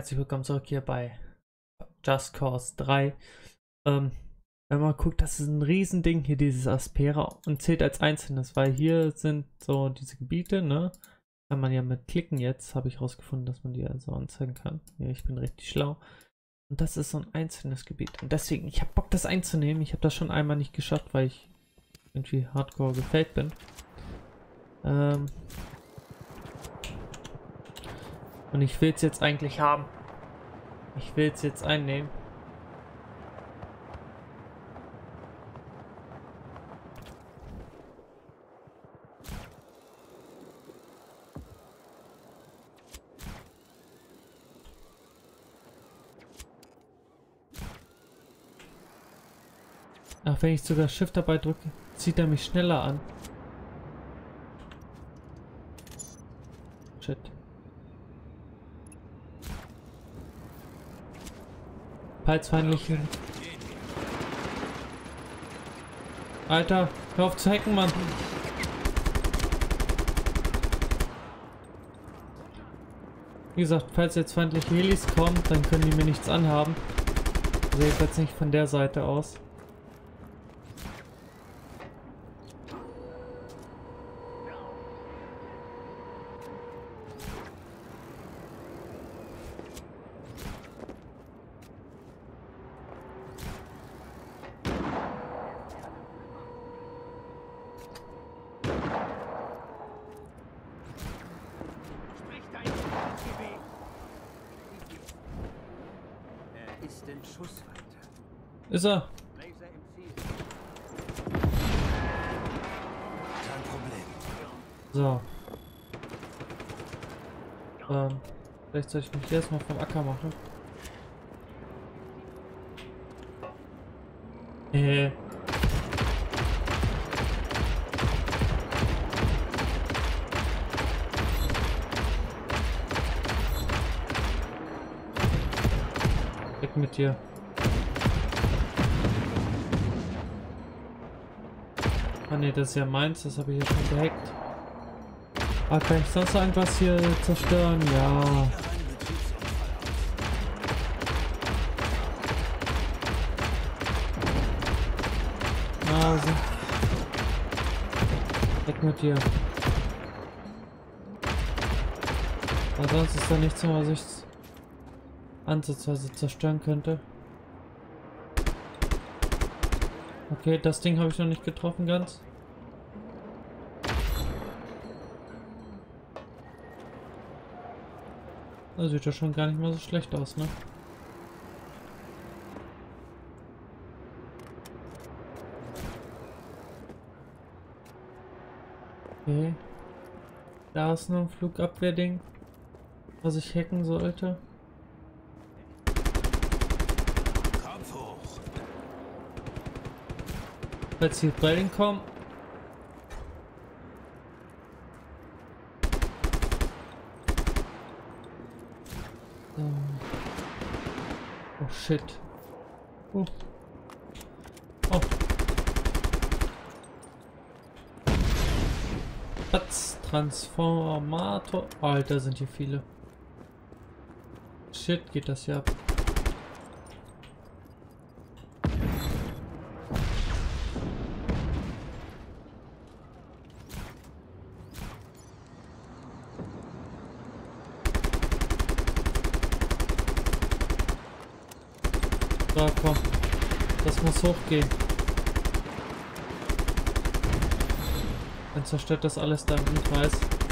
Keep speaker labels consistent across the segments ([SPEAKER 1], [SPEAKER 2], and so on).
[SPEAKER 1] herzlich willkommen zurück hier bei Just Cause 3. Wenn man mal guckt, das ist ein Riesending hier, dieses Aspera, und zählt als einzelnes, weil hier sind so diese Gebiete, ne? Kann man ja mit klicken jetzt, habe ich rausgefunden, dass man die also anzeigen kann. Ja, ich bin richtig schlau. Und das ist so ein einzelnes Gebiet. Und deswegen, ich habe Bock, das einzunehmen. Ich habe das schon einmal nicht geschafft, weil ich irgendwie hardcore gefällt bin. Und ich will es jetzt eigentlich haben. Ich will es jetzt einnehmen. Ach, wenn ich sogar Shift dabei drücke, zieht er mich schneller an. Shit. Feindliche. Alter, hör auf zu hacken, Mann. Wie gesagt, falls jetzt feindliche Helis kommen, dann können die mir nichts anhaben. Sehe ich jetzt nicht von der Seite aus.
[SPEAKER 2] Ist in Schussweite.
[SPEAKER 1] Ist er?
[SPEAKER 2] Laser im Ziel. Kein Problem.
[SPEAKER 1] So. Vielleicht sollte ich mich erstmal vom Acker machen. Weg mit dir. Ah ne, das ist ja meins, das habe ich ja schon gehackt. Ah, kann ich sonst irgendwas hier zerstören? Ja. Also. Weg mit dir. Aber sonst ist da nichts mehr, was ich ansatzweise zerstören könnte. Okay, das Ding habe ich noch nicht getroffen ganz. Das sieht ja schon gar nicht mal so schlecht aus, ne? Okay. Da ist noch ein Flugabwehrding, was ich hacken sollte.
[SPEAKER 2] Kopf hoch.
[SPEAKER 1] Falls die Rebellen kommen. Oh shit. Oh. Transformator. Alter, sind hier viele. Shit, geht das hier ab. So, komm. Das muss hochgehen. Dann zerstört das alles da im Kreis.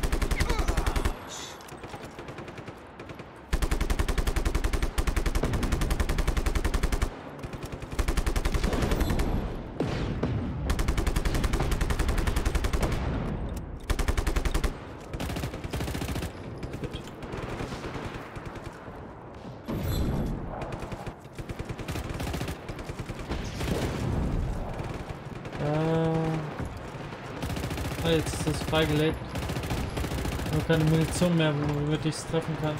[SPEAKER 1] Jetzt ist das freigelegt. Nur keine Munition mehr, womit ich es treffen kann.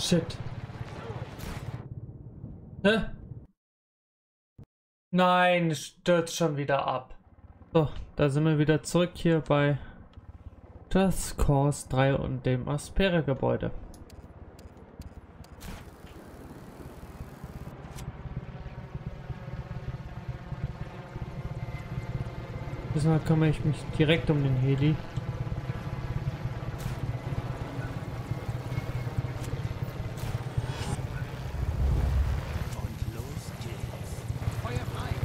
[SPEAKER 1] Shit. Hä? Nein, stürzt schon wieder ab. So, da sind wir wieder zurück hier bei Just Cause 3 und dem Aspera-Gebäude. Diesmal kümmere ich mich direkt um den Heli.
[SPEAKER 2] Und los geht's. Feuer frei.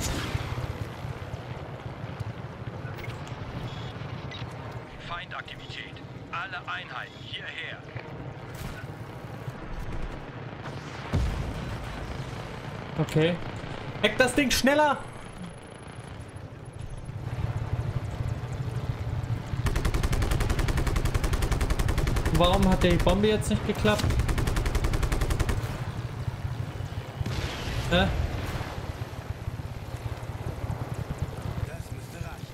[SPEAKER 3] Feindaktivität. Alle Einheiten hierher.
[SPEAKER 1] Okay. Hack das Ding schneller! Warum hat die Bombe jetzt nicht geklappt? Hä?
[SPEAKER 2] Das müsste reichen.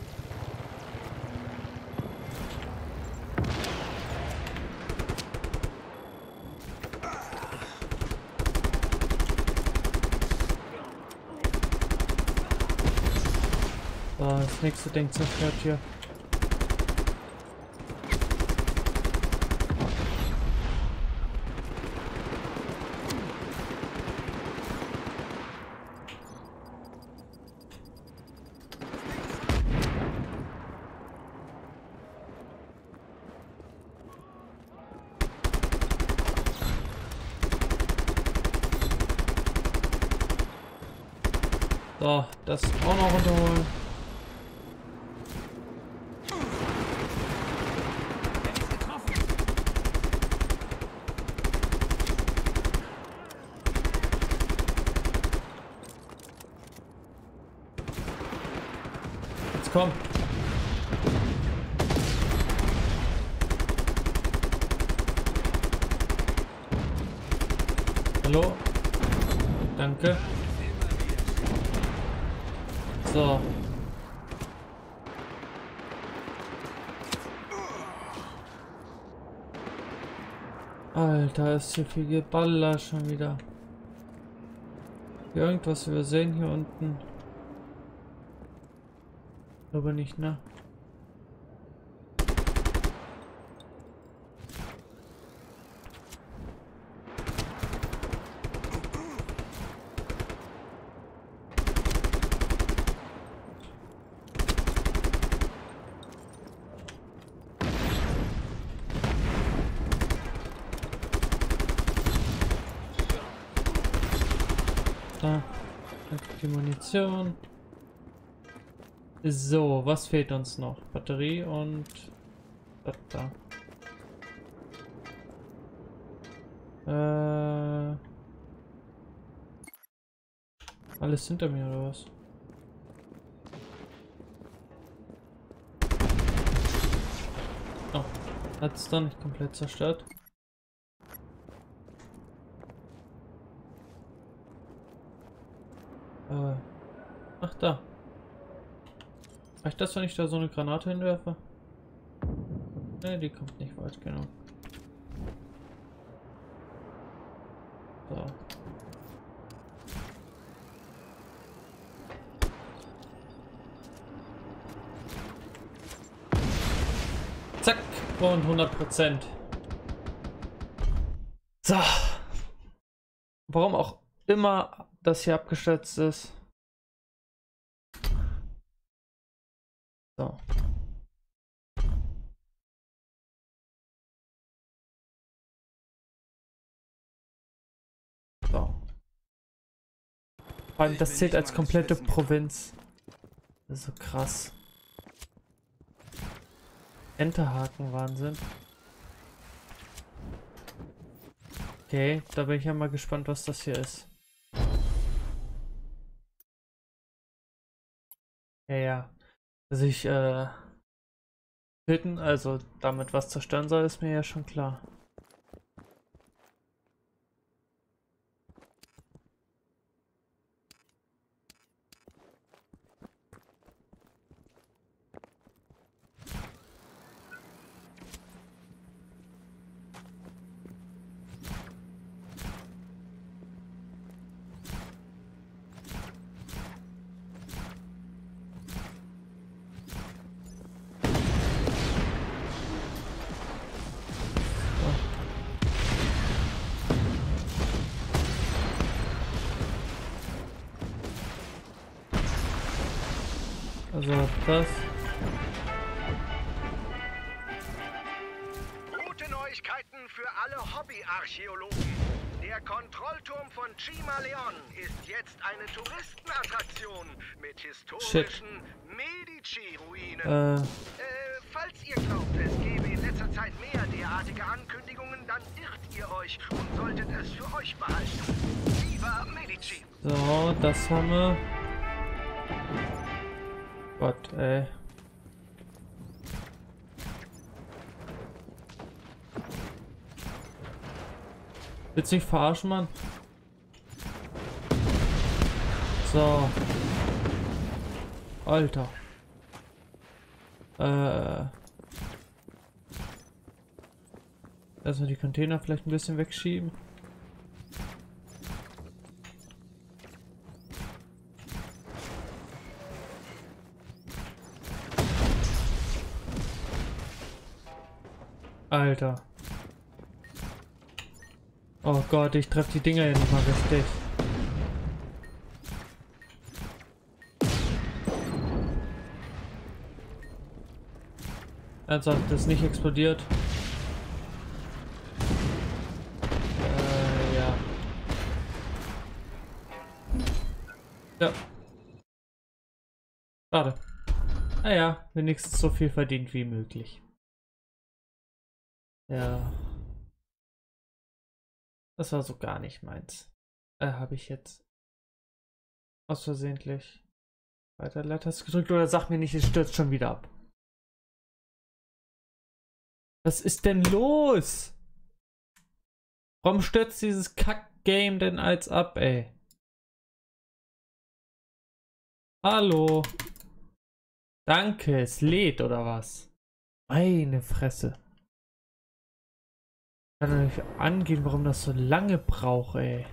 [SPEAKER 1] So, das nächste Ding zerstört hier. So, das auch noch runterholen.
[SPEAKER 2] Er ist getroffen.
[SPEAKER 1] Jetzt komm. Hallo? Danke. So. Alter, ist hier viel Geballer schon wieder. Irgendwas übersehen hier unten. Aber nicht, ne? Da. Die Munition. So, was fehlt uns noch? Batterie und das da. Alles hinter mir oder was? Oh, hat es dann nicht komplett zerstört? Ach da. Reicht das, wenn ich da so eine Granate hinwerfe? Ne, die kommt nicht weit genug. So. Zack. Und 100%. So. Warum auch immer das hier abgestürzt ist. So. So. Vor allem, das zählt als komplette Provinz. Das ist so krass. Enterhaken, Wahnsinn. Okay, da bin ich ja mal gespannt, was das hier ist. Ja, ja. Dass ich, töten, also damit was zerstören soll, ist mir ja schon klar. Also das.
[SPEAKER 2] Gute Neuigkeiten für alle Hobbyarchäologen. Der Kontrollturm von Cimaleon ist jetzt eine Touristenattraktion mit historischen Medici-Ruinen. Falls ihr glaubt, es gebe in letzter Zeit mehr derartige Ankündigungen, dann irrt ihr euch und solltet es für euch behalten. Viva Medici!
[SPEAKER 1] So, das haben wir. Gott, ey. Willst du mich verarschen, Mann? So. Alter. Erstmal die Container vielleicht ein bisschen wegschieben. Alter. Oh Gott, ich treffe die Dinger hier nicht mal richtig. Ernsthaft, das ist nicht explodiert. Ja. Ja. Schade. Naja, wenigstens so viel verdient wie möglich. Ja. Das war so gar nicht meins. Habe ich jetzt aus versehentlich weiter Leertaste gedrückt oder sag mir nicht, es stürzt schon wieder ab. Was ist denn los? Warum stürzt dieses Kack-Game denn als ab, ey? Hallo? Danke, es lädt oder was? Meine Fresse. Kann doch nicht angehen, warum das so lange braucht, ey.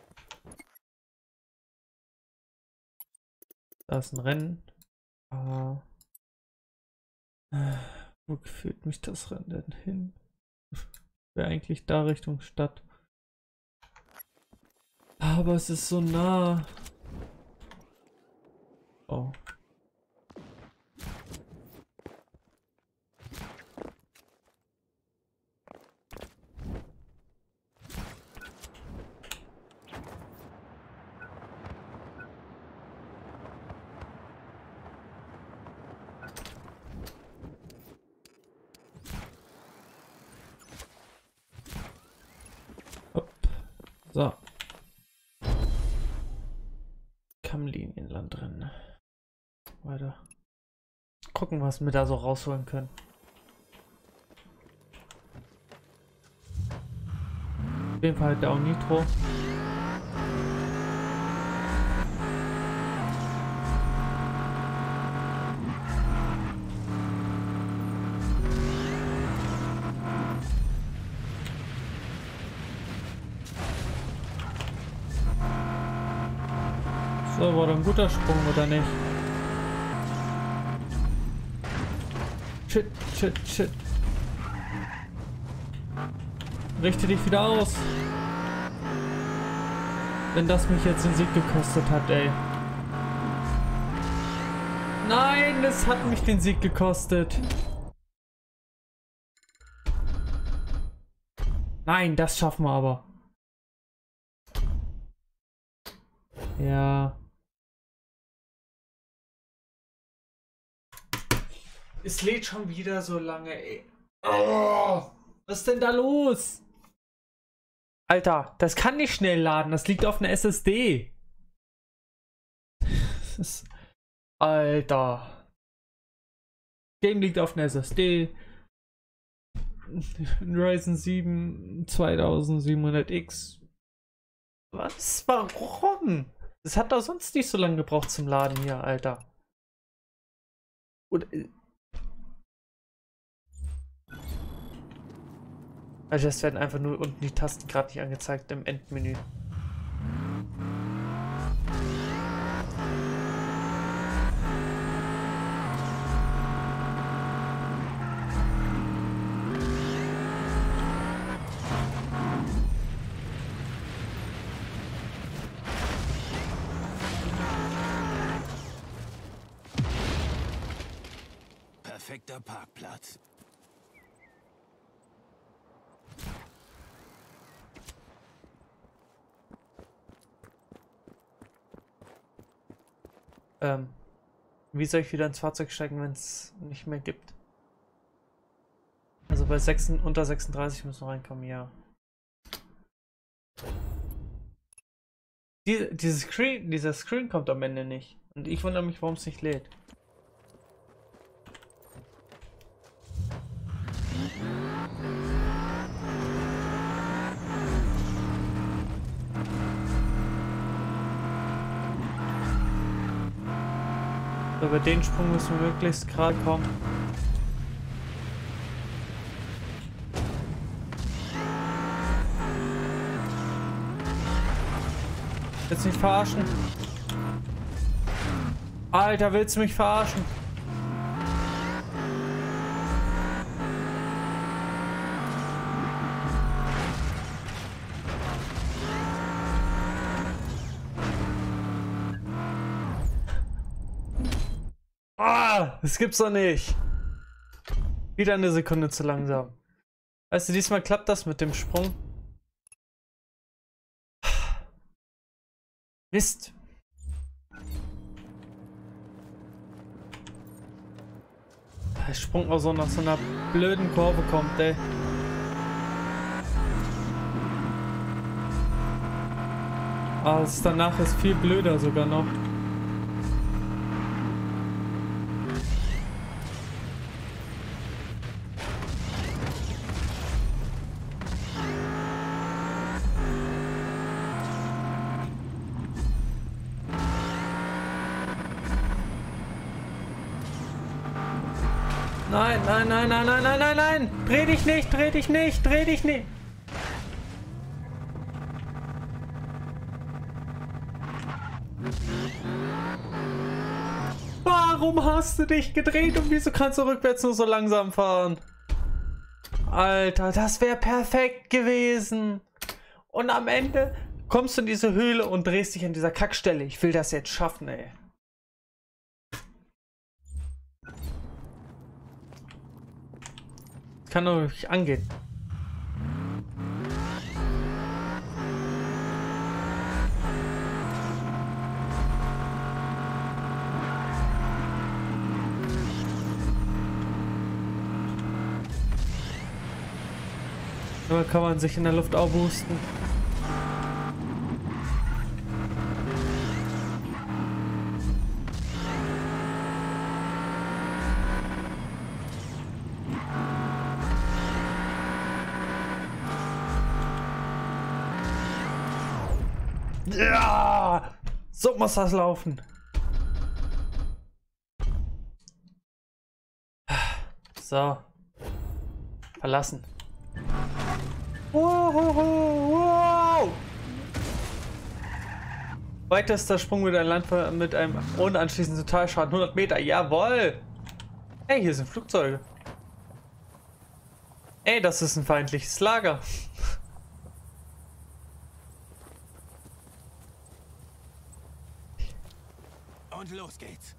[SPEAKER 1] Da ist ein Rennen. Wo führt mich das Rennen denn hin? Wäre eigentlich da Richtung Stadt. Aber es ist so nah. Oh. So. Kammlinienland drin. Weiter. Gucken, was wir da so rausholen können. Auf jeden Fall der auch Nitro. So, war doch ein guter Sprung, oder nicht? Shit, shit, shit. Richte dich wieder aus. Wenn das mich jetzt den Sieg gekostet hat, ey. Nein, es hat mich den Sieg gekostet. Nein, das schaffen wir aber. Ja. Es lädt schon wieder so lange, ey. Oh, was ist denn da los? Alter, das kann nicht schnell laden. Das liegt auf einer SSD. Alter. Game liegt auf einer SSD. Ryzen 7 2700X. Was? Warum? Das hat doch sonst nicht so lange gebraucht zum Laden hier, Alter. Und also es werden einfach nur unten die Tasten gerade nicht angezeigt im Endmenü.
[SPEAKER 4] perfekter Parkplatz.
[SPEAKER 1] Wie soll ich wieder ins Fahrzeug steigen, wenn es nicht mehr gibt? Also bei unter 36 müssen wir reinkommen, ja. Dieser Screen kommt am Ende nicht. Und ich wundere mich, warum es nicht lädt. Über den Sprung müssen wir möglichst gerade kommen. Willst du mich verarschen? Alter, willst du mich verarschen? Das gibt's doch nicht. Wieder eine Sekunde zu langsam. Weißt du, diesmal klappt das mit dem Sprung. Mist. Der Sprung auch so nach so einer blöden Kurve kommt, ey. Aber es danach ist viel blöder sogar noch. Nein, nein, nein, nein, nein, nein, nein, nein! Dreh dich nicht, dreh dich nicht, dreh dich nicht! Warum hast du dich gedreht und wieso kannst du rückwärts nur so langsam fahren? Alter, das wäre perfekt gewesen! Und am Ende kommst du in diese Höhle und drehst dich an dieser Kackstelle. Ich will das jetzt schaffen, ey. Kann doch nicht angehen. Nur kann man sich in der Luft aufhusten. Ja, so muss das laufen. So. Verlassen. Wow. Weitester Sprung mit einem Landfall mit einem ohne anschließenden Totalschaden. 100 Meter. Jawohl. Hey, hier sind Flugzeuge. Ey, das ist ein feindliches Lager.
[SPEAKER 4] Und los geht's.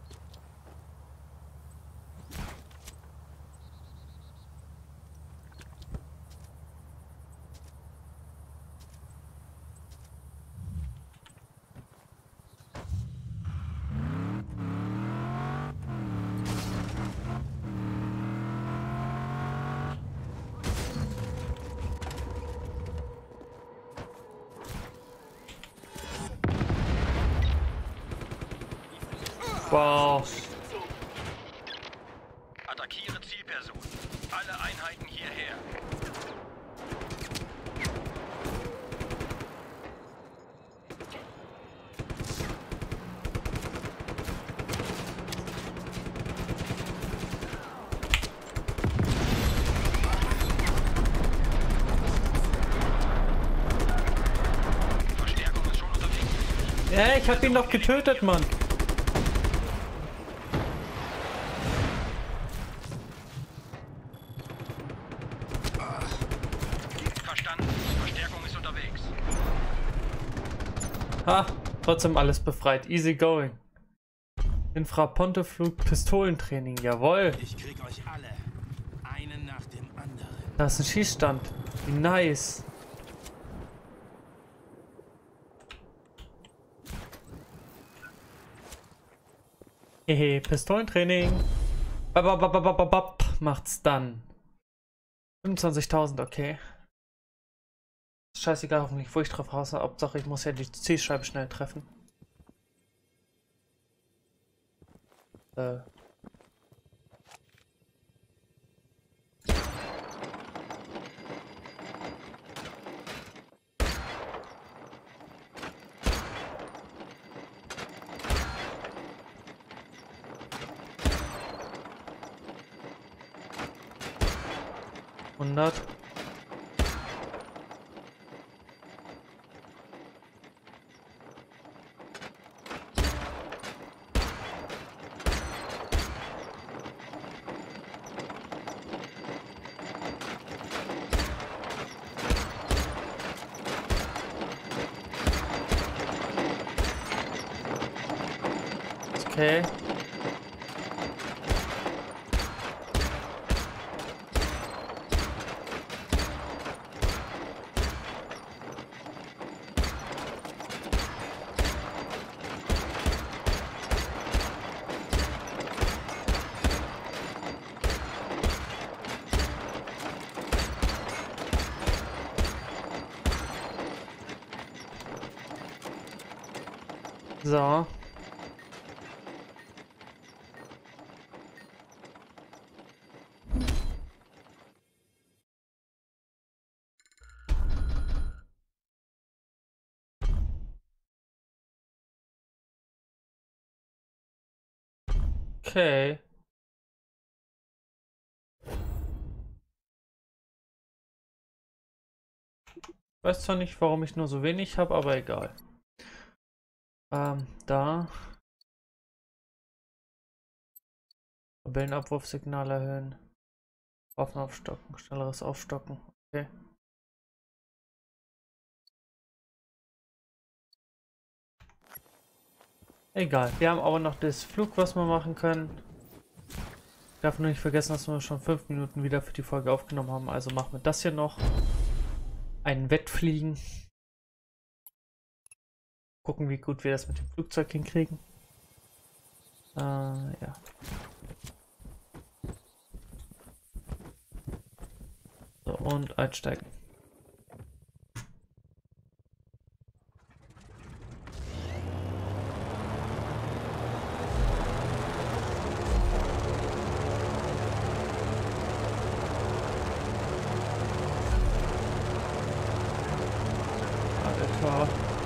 [SPEAKER 1] Wow.
[SPEAKER 3] Attackiere Zielperson. Alle Einheiten hierher. Verstärkung ist schon unterwegs.
[SPEAKER 1] Ja, ich hab ihn doch getötet, Mann. Ha, trotzdem alles befreit. Easy going. Infraponteflug Pistolentraining, jawohl.
[SPEAKER 4] Ich krieg euch alle. Einen nach dem anderen.
[SPEAKER 1] Da ist ein Schießstand. Wie nice. Hehe, Pistolentraining. Babababababab macht's dann. 25.000, okay. Scheißegal, hoffentlich, wo ich drauf raus. Hauptsache, ich muss ja die Zielscheibe schnell treffen. Hundert. Okay. So. Okay. Weiß zwar nicht, warum ich nur so wenig habe, aber egal. Da. Rebellenabwurfsignal erhöhen. Waffen aufstocken, schnelleres Aufstocken. Okay. Egal, wir haben aber noch das Flug, was wir machen können. Ich darf nur nicht vergessen, dass wir schon 5 Minuten wieder für die Folge aufgenommen haben. Also machen wir das hier noch. Ein Wettfliegen. Gucken, wie gut wir das mit dem Flugzeug hinkriegen. Ja. So, und einsteigen. Alter.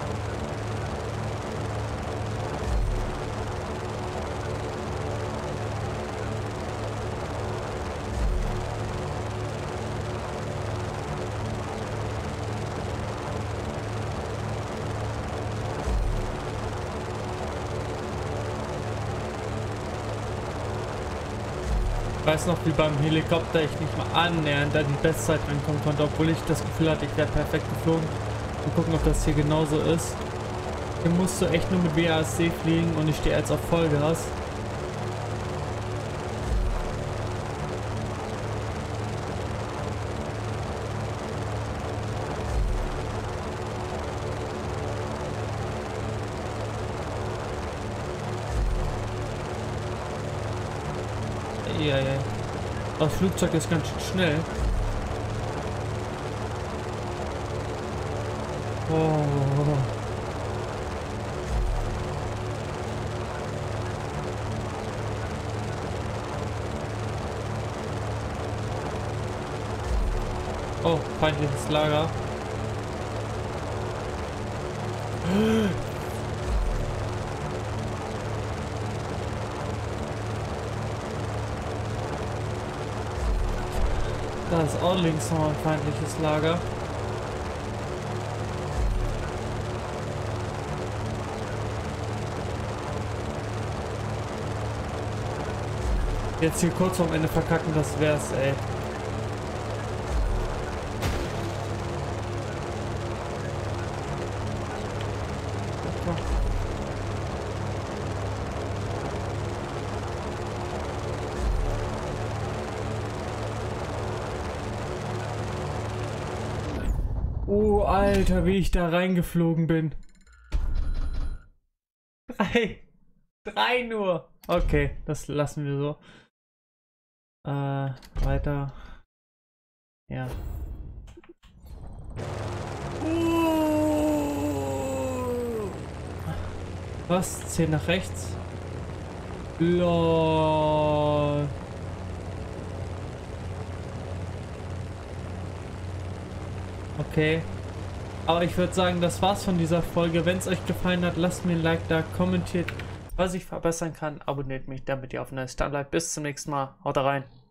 [SPEAKER 1] Ich weiß noch, wie beim Helikopter ich nicht mal annähernd an die Bestzeit rankommen konnte, obwohl ich das Gefühl hatte, ich wäre perfekt geflogen. Mal gucken, ob das hier genauso ist. Hier musst du echt nur mit WASD fliegen und ich stehe jetzt auf Vollgas. Ja. Das Flugzeug ist ganz schön schnell. Oh. Oh, feindliches Lager. Da ist auch links noch ein feindliches Lager. Jetzt hier kurz vorm Ende verkacken, das wär's, ey. Oh, Alter, wie ich da reingeflogen bin. 3 nur. Okay, das lassen wir so. Weiter. Ja. Was? 10 nach rechts? LOL. Okay. Aber ich würde sagen, das war's von dieser Folge. Wenn es euch gefallen hat, lasst mir ein Like da, kommentiert, was ich verbessern kann, abonniert mich, damit ihr auf dem Stand bleibt. Bis zum nächsten Mal. Haut rein.